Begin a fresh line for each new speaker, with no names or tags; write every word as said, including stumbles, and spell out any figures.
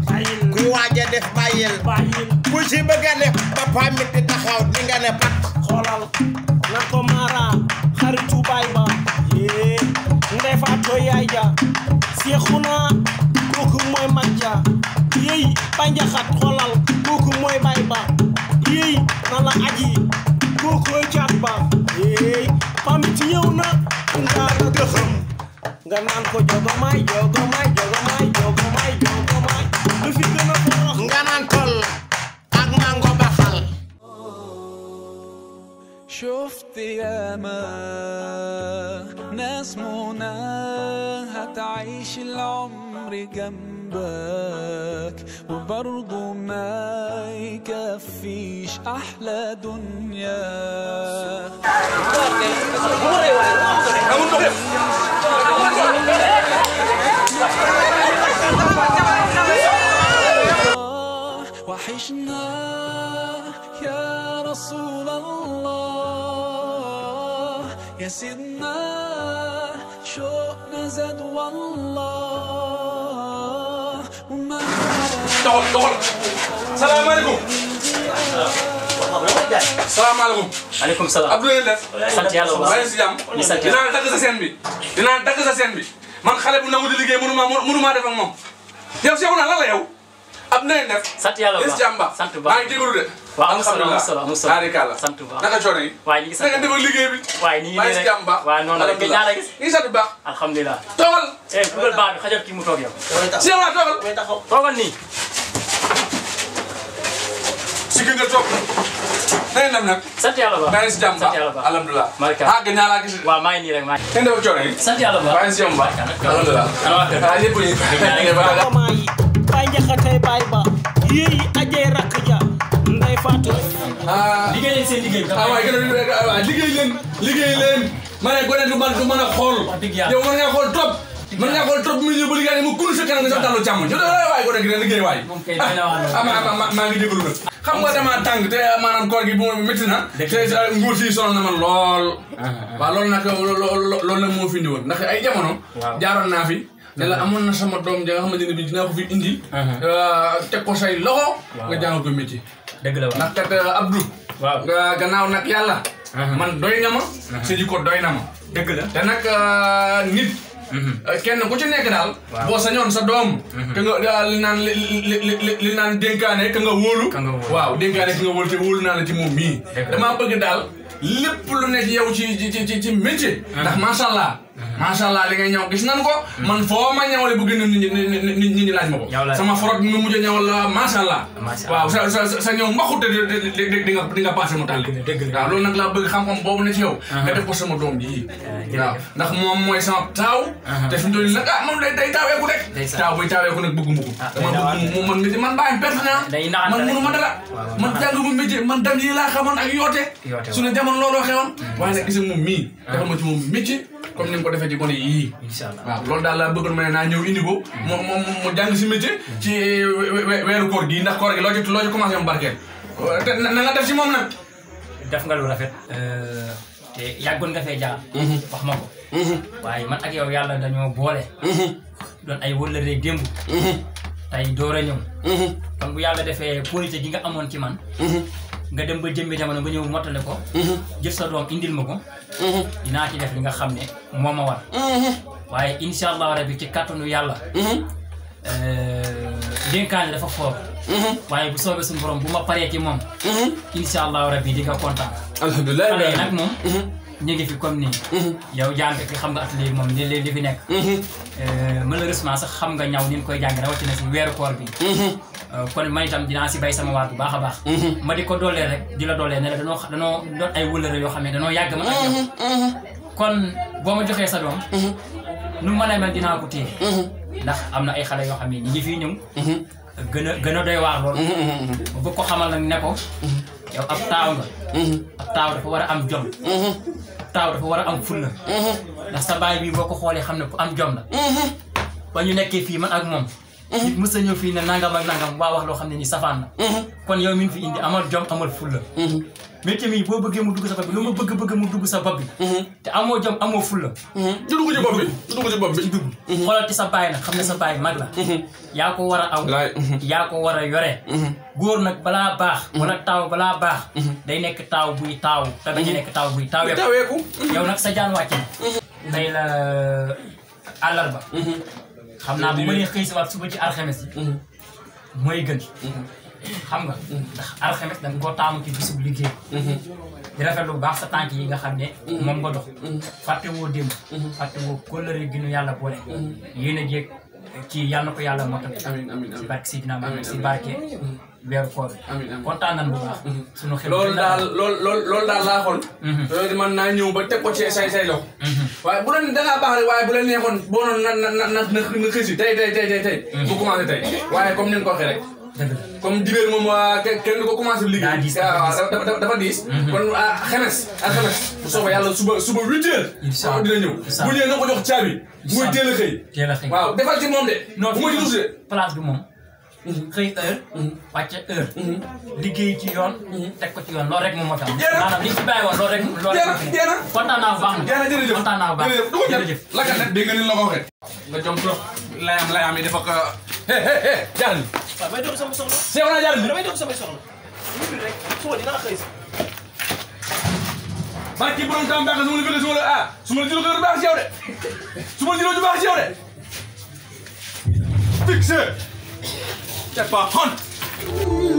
ku waaj a def bàyyil ku ci bëgg a def ba pamit di taxaw di nga ne pat
xoolal na ko mara xaritu baay ba yee ndey faatoo yaay ja seexuna kooku mooy mag ja yey banjaxat xoolal kooku mooy baay ba yey na la aji kooku caat ba yey pamit ñëw na nga la gëxëm nga naan ko jogo may jogo may jogo may jogo may jogo may lu fi gën a forox
nga naan tol ak mango baxal
شفت ياما ناس منى هتعيش العمر جنبك وبرضه ما يكفيش أحلى دنيا وحشنا يا رسول الله يا سيدنا شوقنا زاد والله وما
دخل دخل السلام عليكم السلام عليكم
عليكم السلام
Abdou ngeen def
sant yàlla bu baax
maa ngi si jàmm dinaa dagg sa seen bi dinaa dagg sa seen bi man xale bu nangu di liggéey mënu maa mënu maa def ak moom yow Cheikh naa lan la yow ab na ngeen def
sant yàlla bu baax
jàmm ba
sant bu baax
maa ngi jégalu de
waaw am solo am solo am solo
barikalla
sant bu baax
naka coono yi
waaye ñu ngi sant
nga def ak liggéey bi
waaye nii
maa ngi si jàmm ba
waaw noonu la gëj naa la gis
ngi sant bu baax
alhamdulilah
toogal
eh dugal baax bi xajal kii mu toog yow
Cheikh naa toogal
toogal nii
si ki nga toog na ngeen def nag
sant yàlla bu baax
maa ngi si jàmm ba
sant yàlla bu baax
alhamdulilah
barika
ah gëj naa laa gis
waaw maa ngi nii rek maa ngi
ngeen def ak coono yi
sant yàlla bu baax
maa ngi si jàmm ba alhamdulilah ah ñëpp ñu
maa yi banjaxatay baay ba yey ajay rakk ja ndey faatu
liggéey leen seen liggéey bi
ah waay gën a liggéey leen liggéey leen ma ne gone du man du mën a xool yow mën ngaa xool trop mën ngaa xool trop mu ñëw ba liggéey mu kunu sa kanam nga sa tàllu càmm ñu waay gone gi ne liggéey waay ah maa ngi jégalu nag xam nga dama tàng te maanaam koor gi bu métti na te nguur si sonal na man lool waaw loolu nag loolu nag moo fi indi woon ndax ay jamono jaaroon naa fi ne la amoon na sama doom ja nga xamante ne bi dinaa ko fi indi teg ko say loxo nga jàngal ko métier
dëgg la
ndax kat Abdou
waaw
gannaaw nag yàlla man doy nga ma sa jikko doy na ma
dëgg la
te nag nit kenn ku ci nekk daal boo sañoon sa doom te nga li naan li naan dénkaane ka nga wóolu waaw dénkaane ka nga wóolu te wóolu naa la ci moom mii damaa bëgg daal lépp lu nekk yow ci ci ci ci métier ndax macha allah macha allah li ngay ñëw gis nan ko man foo ma ñëwale bu gën a nit ñi nit ñi laaj ma ko sama forot bi nga mujj a ñëwal macha allah waaw sa sa sa ñëw mbaxut di di nga di nga passé mu tàlli waaw loolu nag laa bëgg xam-xam boobu ne ci yow nga def ko sama doom ji waaw ndax moom mooy sama taaw te fi mu toll nii nag ah man day day taaweeku rek taaw buy taaweeku nag bëgg mbugu dama bëgg mu man métier man bàyyi perte naa man mënu ma dara man jàng mu métier man dam yi laa xamoon ak yoote su ne jamono looloo xewoon waaye nag gis moom mii dafa ma ci moom métier comme ni nga ko defee ci gone yii waaw loolu daal laa bëggoon ma ne naa ñëw indi ko moom moom mu jàng si métier ci weeru koor gi ndax koor gi loo ci loo ci commencé mu barkeel te na nga def si moom nag
def nga lu rafet te yàggoon nga fee jaar wax ma ko waaye man ak yow yàlla dañoo boole doon ay wëllëree démb tey door a ñëw kon bu yàlla defee politique gi nga amoon ci man nga dem ba jëmbi jamono nga ñëw mottale ko jël sa doom indil ma ko dinaa ci def li nga xam ne moo ma war waaye incha allah rabbi ci kàttanu yàlla dénkaane dafa foor waaye bu soobee suñu borom bu ma paree ci moom incha allah rabbi di nga kontaan
alhamdulilah
xale yi nag moom ñu ngi fi comme nii yow jàng fi xam nga atelier moom li li fi nekk malheureusement sax xam nga ñaw ni ñu koy jàng rawatina si weeru koor bi kon man itam dinaa si bay sama waar bu baax a baax ma di ko doolee rek di la doolee ne la danoo danoo doon ay wëllëre yoo xam ne danoo yàgg man ak yow kon boo ma joxee sa doom nu mën a mel dinaa ko téye ndax am na ay xale yoo xam ne ñi ngi fii ñëw gën a gën a doy waar loolu ba bëgg ko xamal nag ne ko yow ab taaw nga ab taaw dafa war a am jom taaw dafa war a am fulla ndax sa baay bii boo ko xoolee xam ne ku am jom la ba ñu nekkee fii man ak moom nit mës a ñëw fii ne nangam ak nangam waa wax loo xam ne ni safaan la kon yow min fi indi amal jom amal fulla métier mi boo bëggee mu dugg sa bopp bi lu ma bëgg bëgg mu dugg sa bopp bi te amoo jom amoo fulla
du dugg ci bopp bi du dugg ci bopp bi
ci dugg xoolal ci sa baay nag xam ne sa baay mag la yaa ko war a aw yaa ko war a yore góor nag balaa baax wala taaw balaa baax day nekk taaw buy taaw te dañu nekk taaw buy taaweeku yow nag sa jaan wàcc na tey la àllarba xam naa bu ma nee xëy si waat suba ci alxames yi mooy gën xam nga ndax alxames da nga koo taamu ci bisub liggéey di rafetlu bu baax sa tànk yi nga xam ne moom nga dox fàtte woo démb fàtte woo kóllëre gi nu yàlla boole yéen a jéeg ci yàlla na ko yàlla motal si barke Sidina Muhammad si barke weeru koor bi kontaan nañ bu baax sunu xel
loolu daal loolu loolu loolu daal laa xool loolu man naa ñëw ba teg ko ci say say loxo waaye bu leen dangaa baax rek waaye bu leen neexoon boo noonu na na na na na xësi tey tey tey tey tey bu commencé tey waaye comme ni nga ko waxee rek comme dibéer moom kenn du ko commencé liggéey dafa dafa diis kon xemes ak xemes bu soobee yàlla suba suba huit heures dina ñëw bu ñëwee na ko jox caabi muy teel a xëy waaw defal ci moom de bu ma ci dus de
place bi moom xëy heure wàcce heure liggéey ci yoon teg ko ci yoon loolu rek moom moo tax maanaam li ci bàyyi woon loolu rek loolu rek kontaan naa bu baax na
jërëjëf
kontaan naa bu baax jërëjëf
lakkat nag dégg nga ni la ko waxee nga jom trop layam layam yi dafa ko hé hé hé jaaral
waaw may dox sama soxla
seew naa jaaral
damay dox samay soxla ñu rek suba dinaa xëy si
barki borom tam baax su ma la fekk su ma la ah su ma la jëloo du baax ci yow de su ma la jëloo du baax ci yow de fixé c'est pas honte